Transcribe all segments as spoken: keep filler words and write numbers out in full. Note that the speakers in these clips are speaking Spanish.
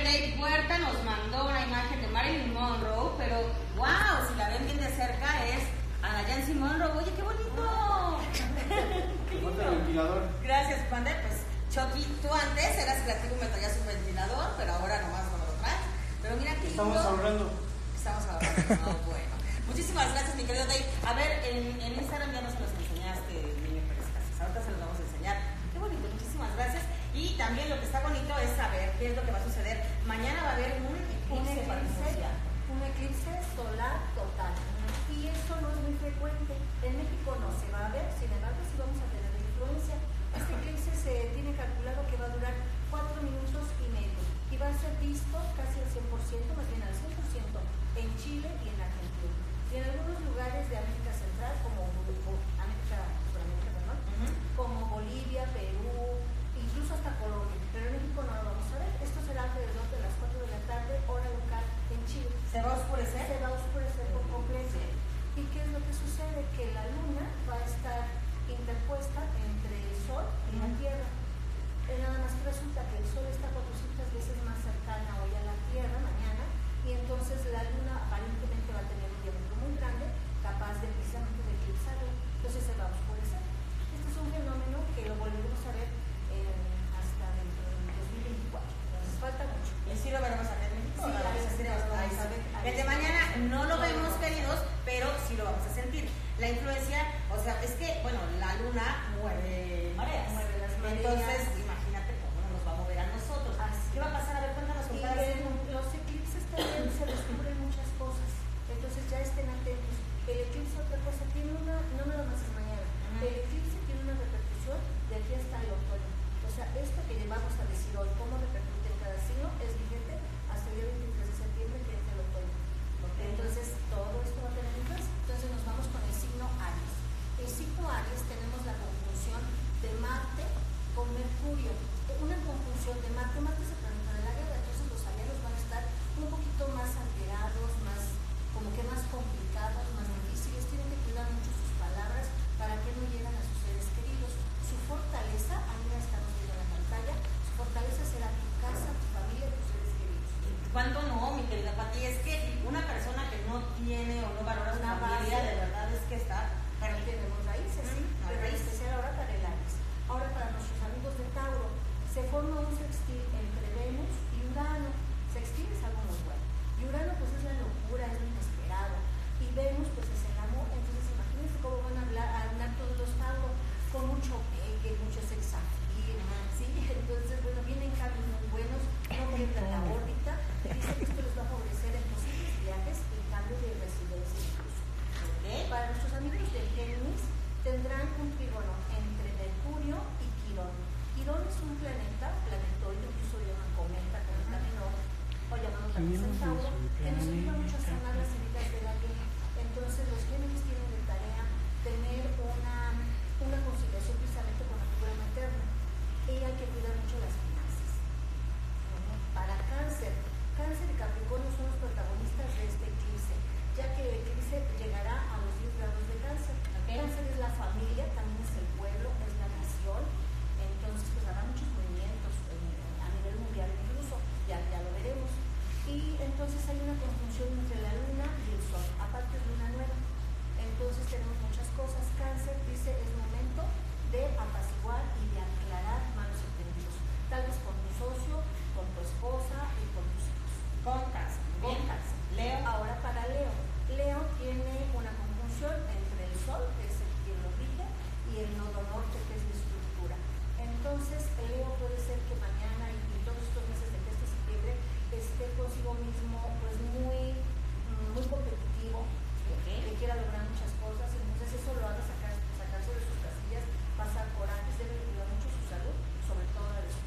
Dave Puerta nos mandó una imagen de Marilyn Monroe, pero wow, si la ven bien de cerca es Ana Yancy Monroe. Oye, qué bonito. Qué lindo. El ventilador. Gracias, Panda. Pues Chucky, tú antes eras creativo y me traías un ventilador, pero ahora nomás no me lo traes. Pero mira qué lindo. Estamos ahorrando. Estamos ahorrando. No, bueno. Muchísimas gracias, mi querido Dave. A ver, en, en Instagram ya no se los enseñaste, niño Pérez Casas. Ahorita se los vamos a enseñar. Qué bonito, muchísimas gracias. Y también lo que está bonito es saber qué es lo que va a suceder. Mañana va a haber un eclipse, un eclipse, un eclipse solar total. Y eso no es muy frecuente. En México no se va a ver, sin embargo, sí vamos a tener influencia. Este eclipse se tiene calculado que va a durar cuatro minutos y medio. Y va a ser visto casi al cien por ciento, más bien al cien por ciento, en Chile y en Argentina. Y en algunos lugares de América Central, como América, Sudamérica, perdón, uh-huh. como Bolivia, Perú, incluso hasta Colombia. Pero en México no lo vamos a ver. Esto será alrededor de las cuatro de la tarde, hora local en Chile. ¿Se va a oscurecer? Se va a oscurecer por completo. ¿Y qué es lo que sucede? Que la luna va a estar interpuesta entre el sol y la Tierra. Eh, nada más que resulta que el sol está cuatrocientas veces más cercana hoy a la Tierra mañana, y entonces la luna aparentemente va a tener un diámetro muy grande, capaz de precisamente de eclipsarlo. Entonces se va a oscurecer. Este es un fenómeno que lo volveremos a ver eh, hasta dentro del dos mil veinticuatro. Entonces falta mucho. ¿Y sí lo veremos aquí en México? Sí, ¿no? sí, lo vamos a ver. El de mañana no lo vemos, queridos, pero sí lo vamos a sentir. La influencia, o sea, es que, bueno, la luna mueve mareas. Mueve las mareas. Entonces, imagínate cómo nos va a mover a nosotros. Así. ¿Qué va a pasar? A ver, cuéntanos. Y en los eclipses también se descubren muchas cosas. Entonces ya estén atentos. El eclipse, otra cosa, tiene una, no nada más es mañana, uh-huh. el eclipse tiene una repercusión de aquí hasta el otoño. O sea, esto que llevamos a decir hoy, cómo repercute en cada signo, es vigente hasta el día veintitrés de septiembre, que es el otoño. Okay. Entonces, todo esto va a tener influencia. Entonces, nos vamos con el signo Aries. El signo Aries tenemos la conjunción de Marte con Mercurio. Una conjunción de Marte, Marte es el planeta de la guerra, entonces los arianos van a estar un poquito más alterados, más, como que más complicados, más difíciles, tienen que cuidar mucho sus palabras para que no lleguen a sus seres queridos. Su fortaleza, ahí la estamos viendo en la pantalla, su fortaleza será tu casa, tu familia, tus seres queridos. ¿Cuánto no, mi querida Pati? Es que una persona que no tiene o no valora su familia, de verdad es que está... Para que tenemos raíces, sí, no, pero raíces. especial ahora para el Aries. Ahora para nuestros amigos de Tauro, se forma un sextil entre Venus y Urano. Sextil es algo muy bueno. Y Urano pues es la locura, es lo inesperado. Y Venus pues es el amor. Entonces imagínense cómo van a hablar, a hablar todos los Tauro, con mucho pegue, mucho sex appeal, ¿sí? Entonces, bueno, vienen cambios muy buenos, no pierdan la órbita. Dice que esto les va a favorecer en posibles viajes y cambio de residencia incluso. ¿Okay? Para nuestros amigos de Géminis, tendrán un trígono entre Mercurio y Quirón. Quirón es un planeta, planetoide, incluso lo llaman cometa, cometa menor, o llamamos también Centauro, que nos ayuda mucho a sanar las heridas de la guerra. Entonces, los Géminis tienen de tarea tener una, una conciliación precisamente con la figura materna. Y hay que cuidar mucho las finanzas. Para Cáncer, Cáncer y Capricornio son los protagonistas de este eclipse, ya que el eclipse llegará a los diez grados de Cáncer. Okay. Cáncer es la familia, también es el pueblo, es la nación. Entonces, pues habrá muchos movimientos eh, a nivel mundial incluso, ya, ya lo veremos. Y entonces hay una conjunción entre la luna y el sol, aparte es luna nueva. Entonces tenemos muchas cosas. Cáncer dice es momento de apaciguar y de aclarar malos entendidos, tal vez con tu socio, con tu esposa y con tus hijos. Con Cáncer. Con Cáncer. Leo. Ahora para Leo. Leo tiene una conjunción entre el sol, que es el quien lo rige, y el nodo norte, que es la estructura. Entonces, Leo puede ser que mañana y, y todos estos meses de este septiembre esté consigo mismo pues muy, muy competitivo, okay. que quiera lograr muchas cosas, entonces eso lo haga sacar, sacar sobre sus casillas, pasar corajes, debe cuidar mucho su salud, sobre todo la de su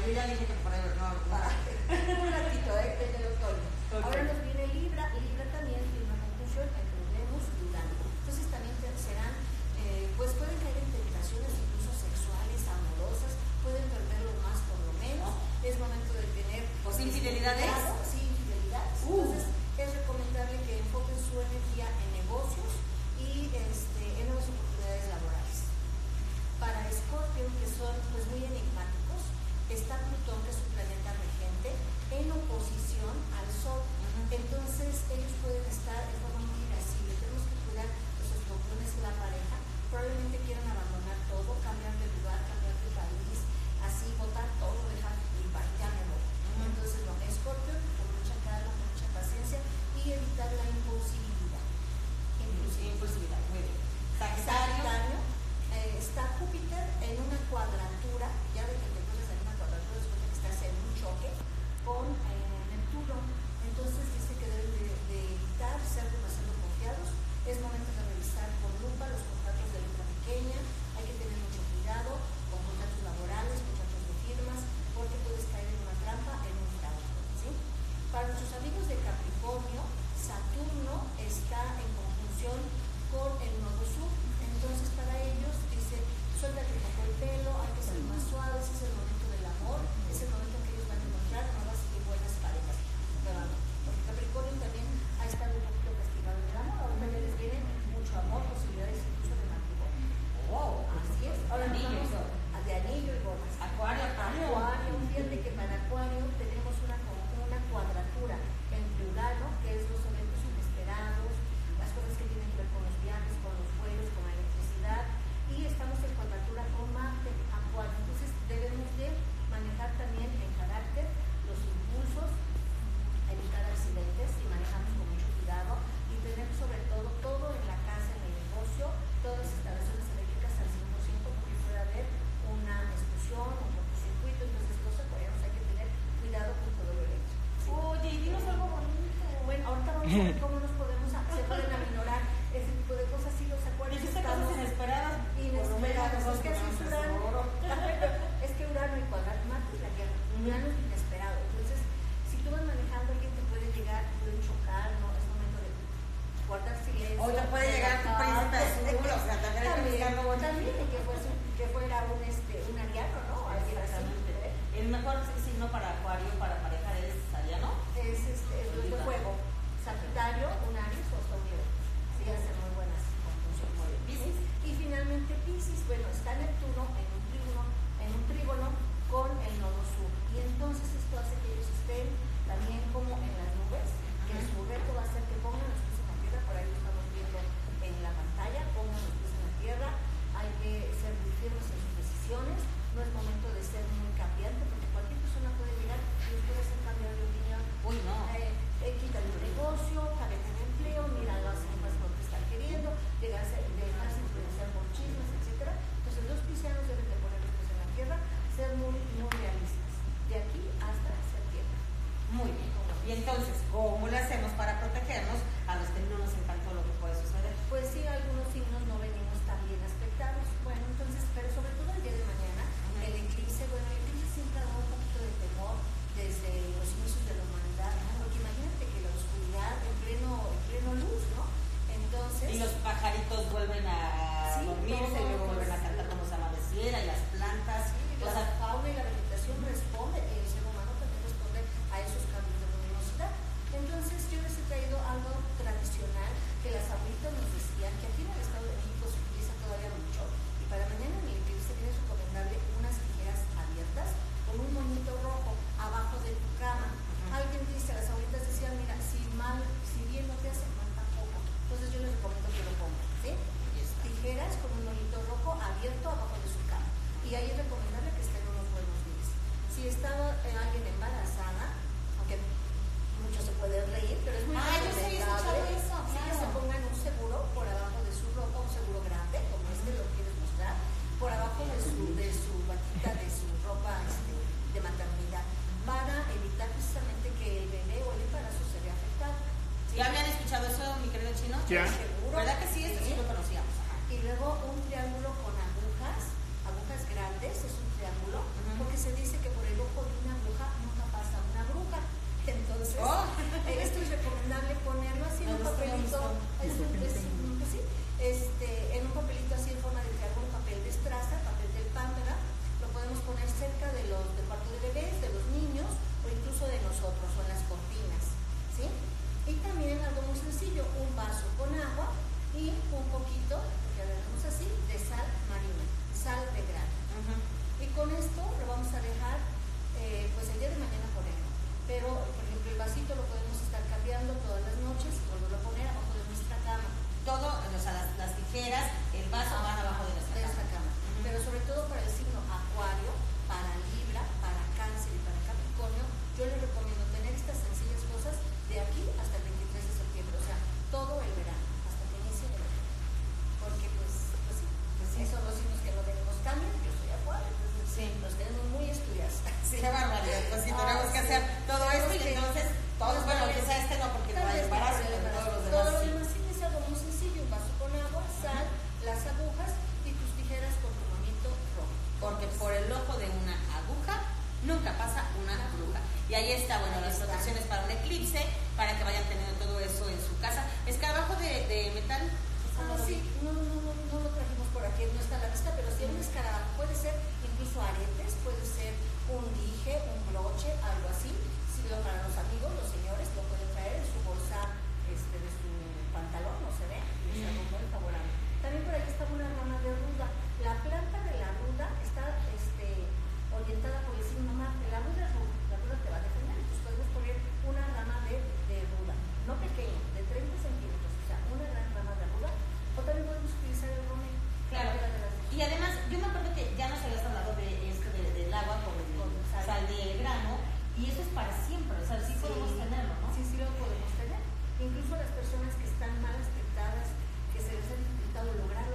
yo ya dije que por ahí no. Un ratito, ¿eh? Desde el otoño. Okay. Ahora nos viene Libra. Libra también tiene una conjunción entre Venus y Urano. Entonces también serán, eh, pues pueden caer en tentaciones incluso sexuales, amorosas, pueden perderlo más por lo menos. Es momento de tener... ¿Pues infidelidades? Sí, infidelidades. Uh. Entonces es recomendable que enfoquen su energía en negocios y este, en nuevas oportunidades laborales. Para Escorpio, que son pues muy enigmáticos, está Plutón, que es un planeta regente, en oposición al Sol. Uh-huh. Entonces ellos pueden estar de forma muy irascible. Tenemos que cuidar los escorpiones y la pareja. Probablemente quieran abandonar todo, cambiar de lugar, cambiar de país, así botar todo, dejar y ya me voy. Uh-huh. Entonces, no, Escorpio, con mucha calma, mucha paciencia y evitar la impulsividad. Impulsividad, impulsividad. Muy bien. Sagitario. Sagitario, eh, está Júpiter en una cuadratura, ya de que te pones en una cuadratura, después de que estás en un choque con eh, Neptuno. Entonces dice que deben de, de evitar ser demasiado confiados. Es momento de revisar con lupa los contratos de letra pequeña. Hay que tener mucho cuidado con contratos laborales, contratos de firmas, porque puedes caer en una trampa, en un fraude, ¿sí? Para nuestros amigos de Capricornio, Saturno está en conjunción con el nodo sur. Entonces para ellos dice, suéltate un poco el pelo, hay que ser más suaves, es el momento del amor, es el momento en que ellos van a encontrar nuevas y buenas parejas. Pero no, porque Capricornio también ha estado un poquito castigado en el amor, ahorita ya les viene mucho amor, posibilidades incluso de matrimonio. Wow, así es. Ahora nos anillo, vamos a de anillo y bodas. Acuario, Acuario. Acuario, fíjate que para Acuario tenemos una, una cuadratura entre Urano, que es los eventos inesperados, las cosas que tienen que ver con los viajes, con los vuelos, con la electricidad, y estamos en cuadratura con Marte, Acuario. Entonces debemos de manejar también en carácter los impulsos, evitar accidentes y manejarnos con mucho cuidado y tener sobre todo todo en la casa, en el negocio, todas las instalaciones eléctricas al cien por ciento, porque puede haber una explosión, un cortocircuito. Entonces los acuarianos hay que tener cuidado con todo lo eléctrico. ¿Sí? Oye, y dinos algo bonito. Bueno, ahorita vamos a ver cómo nos podemos, se pueden aminorar ese tipo de cosas. Sí, los acuarios Dijiste estamos cosas inesperadas. inesperadas. Es que así es Urano. Es que Urano y cuadrado Marte es la guerra. Urano es inesperado. Entonces, si tú vas manejando, alguien te puede llegar, puede chocar, ¿no? Es momento de guardar silencio. O te puede llegar tu príncipe azul, o sea, también hay que buscarlo bonito. También, que, fuese, que fuera un, este, un ariano, ¿no? Alguien así. Exactamente. El mejor signo para Acuario, para pareja, es Ariano. Es este, el de fuego. Sagitario, un Aries o Tauro. Sí, hacen muy buenas conjunciones. Piscis. Y finalmente Piscis, bueno, está Neptuno en un trígono, en un trígono con el nodo sur. Y entonces esto hace que ellos estén también como en las nubes, que su reto va a ser que pongan los pies en la tierra, por ahí lo estamos viendo en la pantalla, pongan los pies en la tierra, hay que ser muy firmes en sus decisiones, no es momento de ser muy cambiante, porque cualquier persona puede llegar y les puede hacer cambiar de opinión. Uy, no. Eh, eh, quítale un negocio, cámbiate de empleo, mira las cosas no te están queriendo, dejarse, dejarse influenciar por chismes, etcétera. Entonces los piscianos deben de poner los pies en la tierra, ser muy, muy realistas, de aquí hasta septiembre. Muy bien. Y entonces, ¿cómo le hacemos para protegernos a los que no nos encantó lo que puede suceder? Pues sí, algunos signos no venimos tan bien aspectados. Bueno, entonces, pero sobre todo el día de mañana, uh-huh. el eclipse, bueno, el eclipse siempre ha dado un poquito de temor desde los inicios de la humanidad, ¿no? Porque imagínate que la oscuridad en pleno, en pleno luz, ¿no? Entonces... Y los pajaritos vuelven a sí, dormirse y luego vuelven a cantar como se amaneciera, y las plantas... Sí, la sea, fauna y la vegetación responde, y el ser humano también responde a esos cambios de luminosidad. Entonces yo les he traído algo tradicional que las abuelitas nos decían que aquí en el Estado de México se utiliza todavía mucho, y para mañana en el eclipse es recomendable unas tijeras abiertas con un moñito rojo abajo de tu cama. Uh-huh. Alguien dice, las abuelitas decían, mira, si mal, si bien no te hace mal tampoco. Entonces yo les recomiendo que lo pongan, ¿sí? Tijeras con un moñito rojo abierto abajo de su cama. Y ahí es recomendable que estén unos buenos días. Si está eh, alguien embarazada, aunque mucho se puede reír, pero es muy ah, yo sí he escuchado eso, sí, claro. Que se pongan un seguro por abajo de su ropa, un seguro grande, como este lo quieres mostrar, por abajo de su, de su vaquita, de su ropa este, de maternidad, para evitar precisamente que el bebé o el embarazo se vea afectado. ¿Sí? ¿Ya me han escuchado eso, mi querido Chino? ¿Ya? Seguro. ¿Verdad que sí? Esto sí, sí lo conocíamos. Ajá. Y luego un triángulo con agujas, agujas grandes, es un triángulo, uh-huh. porque se dice que por el ojo Y ahí está, bueno, las protecciones para un eclipse, para que vayan teniendo todo eso en su casa. Escarabajo de, de metal. Ah, sí, no, no, no, no lo trajimos por aquí, no está a la vista, pero si es un escarabajo, puede ser incluso aretes, puede ser un dije, un broche, algo así. Si lo para los amigos, los señores, lo pueden traer en su bolsa este, de su pantalón, no se ve, y es algo muy favorable. También por aquí está una rama de ruda. La planta de la ruda está este, orientada por el signo Marte. La ruda es ruda, la ruda te va a defender, entonces podemos poner una rama de, de ruda, no pequeña, de treinta centímetros, o sea, una gran rama de ruda. O también podemos utilizar el romero. Claro. Y además, yo me acuerdo que ya nos habías hablado de esto de, del agua con el Con sal. sal de grano, y eso es para siempre, o sea, sí, Sí. podemos tenerlo, ¿no? Sí, sí lo podemos tener. Incluso las personas que están mal aspectadas, que se les ha dificultado lograr